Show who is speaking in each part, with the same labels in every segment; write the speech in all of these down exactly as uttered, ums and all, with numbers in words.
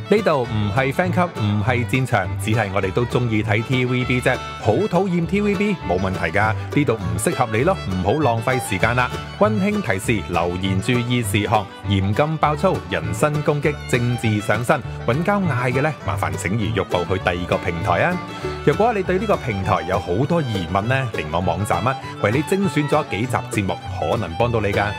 Speaker 1: 呢度唔係 Fan Club，唔係戰場，只係我哋都中意睇 T V B 啫。好討厭 T V B 冇問題㗎，呢度唔適合你咯，唔好浪費時間啦。溫馨提示：留言注意事項，嚴禁爆粗、人身攻擊、政治上身。揾交嗌嘅呢，麻煩請移玉步去第二個平台啊。若果你對呢個平台有好多疑問呢，嚟我網站啊，為你精選咗幾集節目，可能幫到你㗎。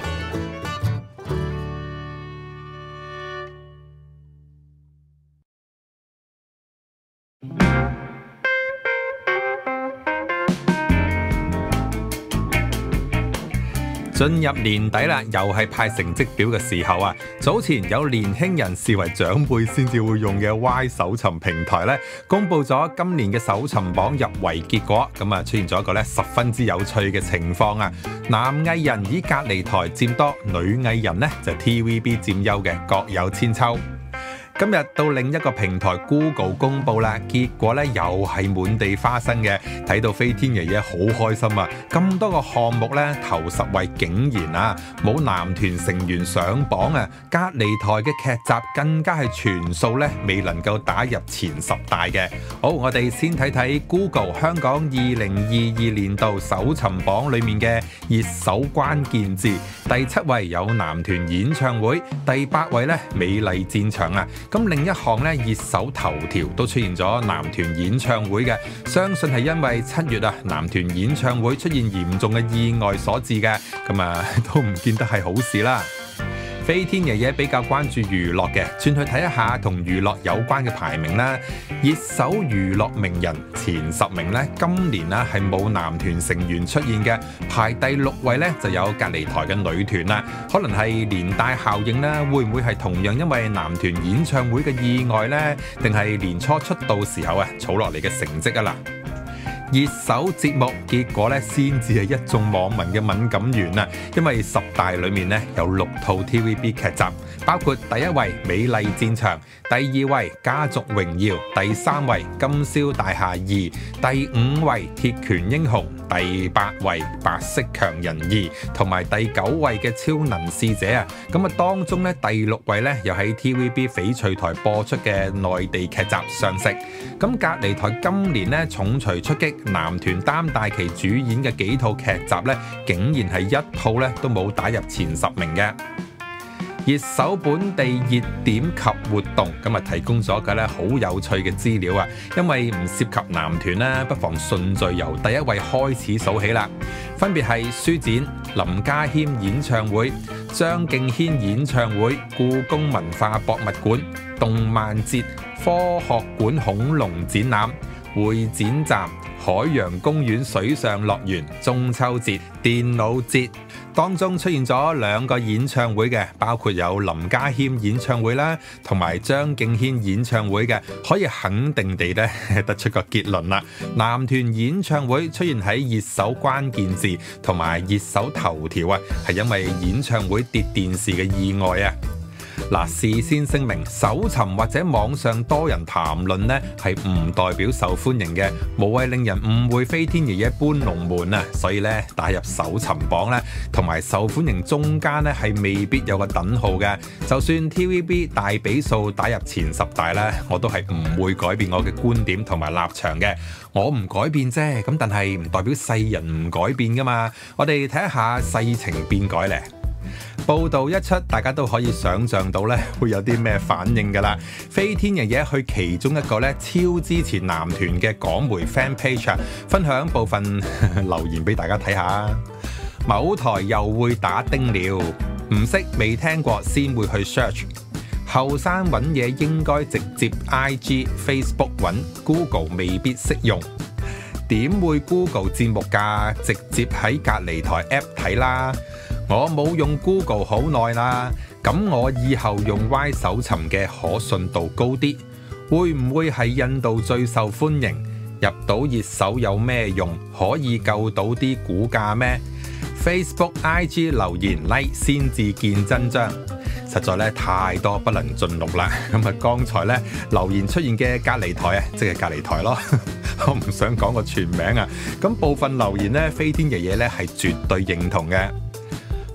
Speaker 1: 進入年底啦，又係派成績表嘅時候啊！早前有年輕人視為長輩先至會用嘅 Y 搜尋平台咧，公佈咗今年嘅搜尋榜入圍結果，咁啊出現咗一個咧十分之有趣嘅情況啊！男藝人以隔離台佔多，女藝人呢就 T V B 佔優嘅，各有千秋。今日到另一個平台 Google 公佈啦，結果咧又係滿地花生嘅，睇到飛天爺爺好開心啊！咁多個項目咧頭十位竟然啊冇男團成員上榜啊，隔離台嘅劇集更加係全數咧未能夠打入前十大嘅。好，我哋先睇睇 Google 香港二零二二年度搜尋榜裡面嘅熱搜關鍵字，第七位有男團演唱會，第八位咧美麗戰場啊。咁另一項咧熱搜頭條都出現咗男團演唱會嘅，相信係因為七月啊男團演唱會出現嚴重嘅意外所致嘅，咁啊都唔見得係好事啦。飛天爺爺比較關注娛樂嘅，轉去睇一下同娛樂有關嘅排名啦。熱搜娛樂名人前十名呢，今年呢係冇男團成員出現嘅，排第六位呢就有隔離台嘅女團啦。可能係連帶效應啦，會唔會係同樣因為男團演唱會嘅意外呢？定係年初出道時候啊儲落嚟嘅成績啊嗱？熱搜節目結果咧，先至係一眾網民嘅敏感源啊！因為十大裡面咧有六套 T V B 劇集，包括第一位《美麗戰場》，第二位《家族榮耀》，第三位《金宵大廈二》，第五位《鐵拳英雄》，第八位《白色強人二》，同埋第九位嘅《超能使者》啊！咁啊，當中咧第六位咧又喺 T V B 翡翠台播出嘅內地劇集《上色》。咁隔離台今年咧重錘出擊。男團擔大旗主演嘅幾套劇集咧，竟然係一套咧都冇打入前十名嘅。熱搜本地熱點及活動，今日提供咗個咧好有趣嘅資料啊！因為唔涉及男團啦，不妨順序由第一位開始數起啦。分別係書展、林家謙演唱會、張敬軒演唱會、故宮文化博物館、動漫節、科學館恐龍展覽、會展站、海洋公園水上樂園、中秋節、電腦節，當中出現咗兩個演唱會嘅，包括有林家謙演唱會啦，同埋張敬軒演唱會嘅，可以肯定地咧得出個結論啦。男團演唱會出現喺熱搜關鍵字同埋熱搜頭條啊，係因為演唱會跌電視嘅意外啊。嗱，事先聲明，搜尋或者網上多人談論呢係唔代表受歡迎嘅，無謂令人誤會飛天爺爺搬龍門啊！所以咧打入搜尋榜咧，同埋受歡迎中間咧係未必有個等號嘅。就算 T V B 大比數打入前十大咧，我都係唔會改變我嘅觀點同埋立場嘅。我唔改變啫，咁但係唔代表世人唔改變噶嘛。我哋睇一下世情變改咧。報道一出，大家都可以想像到咧會有啲咩反應㗎啦。飛天爺爺去其中一個咧超支持男團嘅港媒 fan page 分享部分留言俾大家睇下。某台又會打叮了，唔識未聽過先會去 search。後生揾嘢應該直接 I G、Facebook 揾 ，Google 未必識用。點會 Google 節目㗎？直接喺隔離台 app 睇啦。我冇用 Google 好耐啦，咁我以後用 Y 搜尋嘅可信度高啲，會唔會係印度最受歡迎？入到熱搜有咩用？可以救到啲股價咩？ Facebook、I G 留言 like 先至見真章，實在咧太多不能盡錄啦。咁啊，剛才咧留言出現嘅隔離台啊，即係隔離台咯。我唔想講個全名啊。咁部分留言咧，飛天爺爺咧係絕對認同嘅。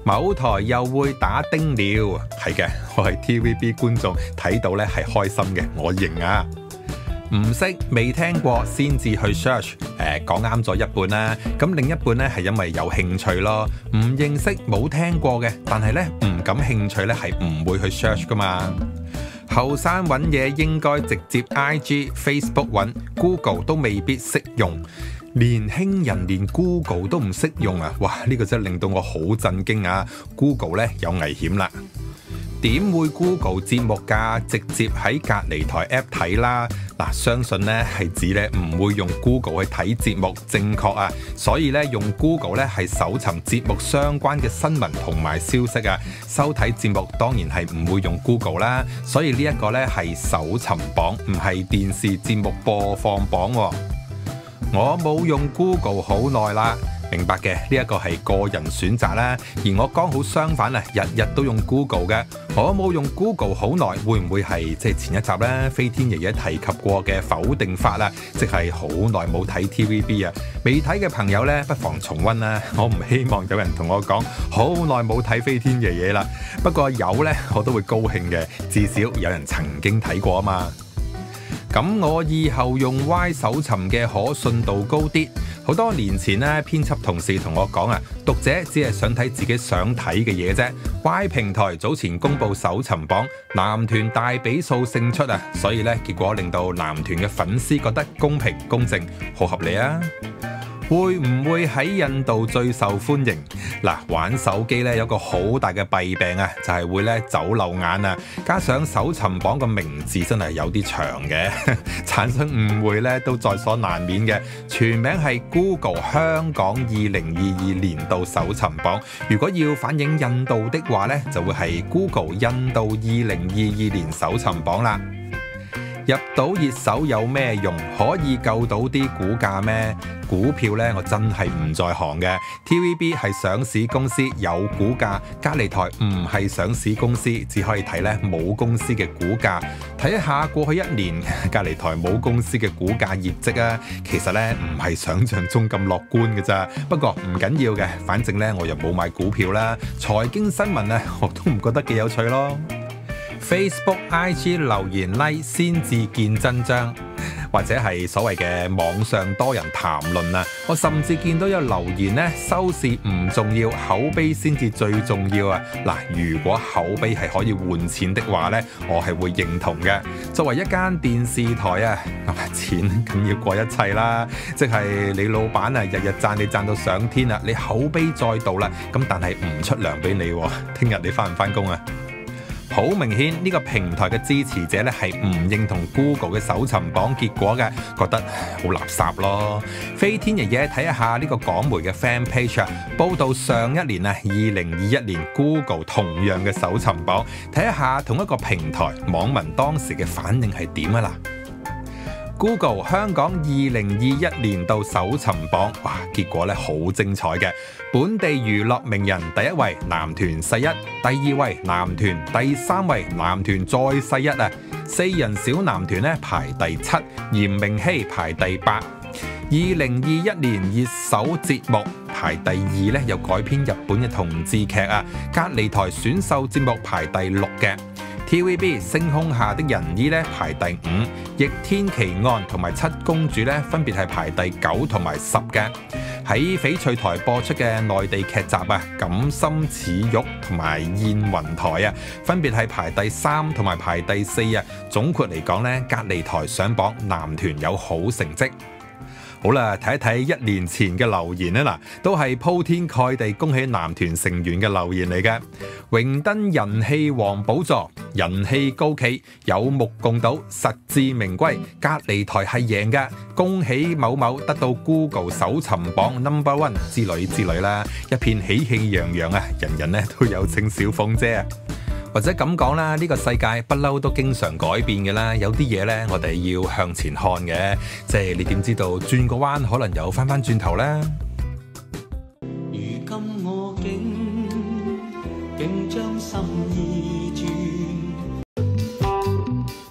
Speaker 1: 某台又會打叮了，係嘅，我係 T V B 觀眾，睇到咧係開心嘅，我認啊。唔識未聽過先至去 search，誒講啱咗一半啦，咁另一半咧係因為有興趣咯。唔認識冇聽過嘅，但係咧唔感興趣咧係唔會去 search 噶嘛。後生揾嘢應該直接 I G、Facebook 揾 ，Google 都未必識用。年輕人連 Google 都唔識用啊！哇，呢個真係令到我好震驚啊 ！Google 咧有危險啦。點會 Google 節目㗎？直接喺隔離台 app 睇啦。嗱、啊，相信咧係指咧唔會用 Google 去睇節目，正確啊。所以咧用 Google 咧係搜尋節目相關嘅新聞同埋消息啊。收睇節目當然係唔會用 Google 啦。所以呢一個咧係搜尋榜，唔係電視節目播放榜喎。我冇用 Google 好耐啦。明白嘅，呢一個係個人選擇啦，而我剛好相反啊，日日都用 Google 嘅。我冇用 Google 好耐，會唔會係即係前一集咧？飛天爺爺提及過嘅否定法啦，即係好耐冇睇 T V B 啊，未睇嘅朋友咧，不妨重溫啦。我唔希望有人同我講好耐冇睇飛天爺爺啦，不過有咧，我都會高興嘅，至少有人曾經睇過啊嘛。咁我以後用 Y 搜尋嘅可信度高啲。好多年前咧，編輯同事同我講啊，讀者只係想睇自己想睇嘅嘢啫。Y 平台早前公布搜尋榜，男團大比數勝出啊，所以咧結果令到男團嘅粉絲覺得公平公正，好合理啊。會唔會喺印度最受歡迎？嗱，玩手機咧有個好大嘅弊病啊，就係會咧走漏眼啊。加上搜尋榜個名字真係有啲長嘅，產生誤會咧都在所難免嘅。全名係 Google 香港二零二二年度搜尋榜。如果要反映印度的話咧，就會係 Google 印度二零二二年搜尋榜啦。入到熱搜有咩用？可以救到啲股價咩？股票呢，我真係唔在行嘅。T V B 係上市公司，有股價；隔離台唔係上市公司，只可以睇呢冇公司嘅股價。睇一下過去一年隔離台冇公司嘅股價業績啊，其實呢唔係想像中咁樂觀嘅咋。不過唔緊要嘅，反正呢我又冇買股票啦。財經新聞呢，我都唔覺得幾有趣咯。Facebook、I G 留言 like 先至見真章，或者係所謂嘅網上多人談論啊！我甚至見到有留言呢，收視唔重要，口碑先至最重要啊！嗱，如果口碑係可以換錢的話呢，我係會認同嘅。作為一間電視台啊，錢緊要過一切啦！即係你老闆啊，日日讚你讚到上天啊，你口碑再度啦，咁但係唔出糧俾你，聽日你返唔返工啊？好明顯呢個平台嘅支持者咧係唔認同 Google 嘅搜尋榜結果嘅，覺得好垃圾咯。飛天爺爺睇一下呢個港媒嘅 fan page 啊，報道上一年啊二零二一年 Google 同樣嘅搜尋榜，睇一下同一個平台網民當時嘅反應係點啊嗱。Google 香港二零二一年度搜尋榜，哇，結果咧好精彩嘅。本地娛樂名人第一位男團世一，第二位男團，第三位男團再世一啊。四人小男團咧排第七，嚴明熙排第八。二零二一年熱搜節目排第二咧，有改編日本嘅同志劇啊。隔離台選秀節目排第六嘅。T V B 星空下的仁醫咧排第五，逆天奇案同埋七公主咧分別係排第九同埋十嘅。喺翡翠台播出嘅內地劇集啊，感心似玉同埋燕雲台啊，分別係排第三同埋排第四啊。總括嚟講咧，隔離台上榜男團有好成績。好啦，睇一睇一年前嘅留言啊，嗱，都係鋪天蓋地恭喜男團成員嘅留言嚟嘅。榮登人氣王寶座，人氣高企，有目共睹，實至名歸。隔離台係贏嘅，恭喜某某得到 Google 搜尋榜 number one 之類之類啦，一片喜氣洋洋啊！人人咧都有稱小鳳姐啊！或者咁講啦，呢個世界不嬲都經常改變嘅啦，有啲嘢呢，我哋要向前看嘅，即係你點知道轉個彎可能又翻翻轉頭呢？
Speaker 2: 如今我竟竟將心意轉，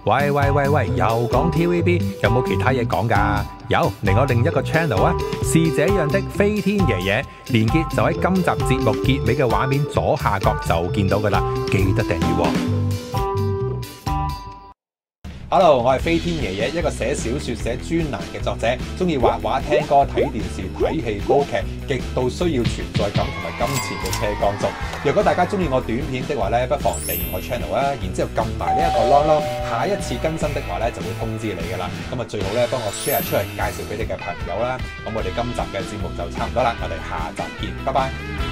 Speaker 1: 喂喂喂喂，又講 T V B， 有冇其他嘢講㗎？有，嚟我另一個 channel 啊，是這樣的飛天爺爺，連結就喺今集節目結尾嘅畫面左下角就見到㗎啦，記得訂閱喎。Hello， 我係飛天爺爺，一個寫小說、寫專欄嘅作者，中意畫畫、聽歌、睇電視、睇戲、煲劇，極度需要存在感同埋金錢嘅車光族。若果大家中意我短片的話咧，不妨訂閱我 channel 啊，然之後撳埋呢一個 long long，下一次更新的話咧就會通知你噶啦。咁啊最好咧幫我 share 出嚟，介紹俾你嘅朋友啦。咁我哋今集嘅節目就差唔多啦，我哋下集見，拜拜。